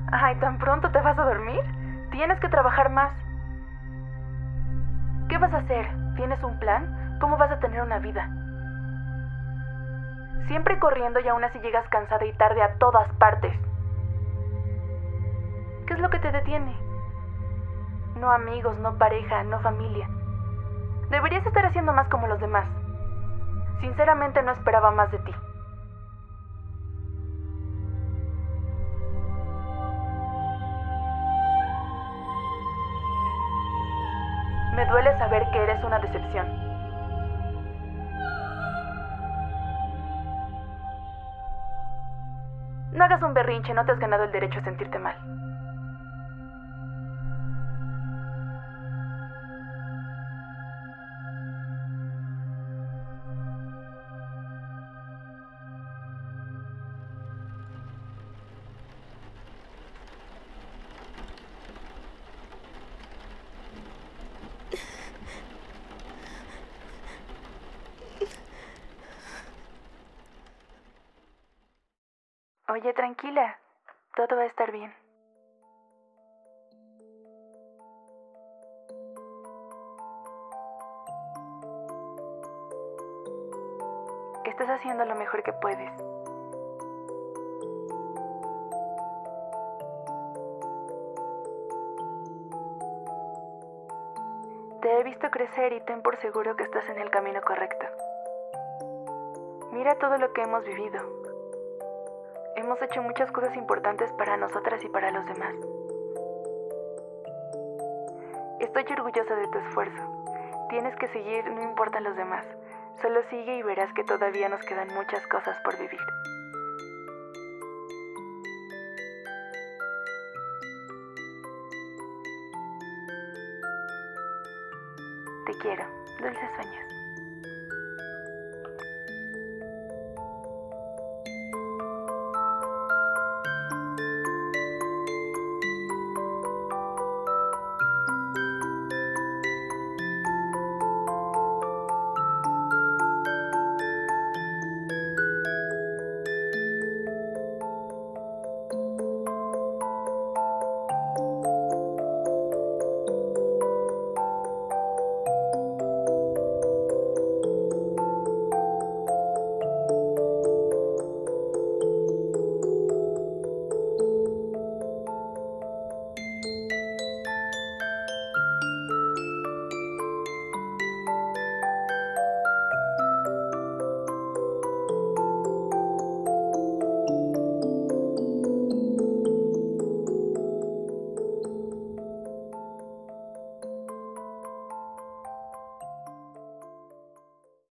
Ay, ¿tan pronto te vas a dormir? Tienes que trabajar más. ¿Qué vas a hacer? ¿Tienes un plan? ¿Cómo vas a tener una vida? Siempre corriendo y aún así llegas cansada y tarde a todas partes. ¿Qué es lo que te detiene? No amigos, no pareja, no familia. Deberías estar haciendo más como los demás. Sinceramente no esperaba más de ti. Me duele saber que eres una decepción. No hagas un berrinche, no te has ganado el derecho a sentirte mal. Oye, tranquila. Todo va a estar bien. Estás haciendo lo mejor que puedes. Te he visto crecer y ten por seguro que estás en el camino correcto. Mira todo lo que hemos vivido. Hemos hecho muchas cosas importantes para nosotras y para los demás. Estoy orgullosa de tu esfuerzo. Tienes que seguir, no importa los demás. Solo sigue y verás que todavía nos quedan muchas cosas por vivir. Te quiero. Dulces sueños.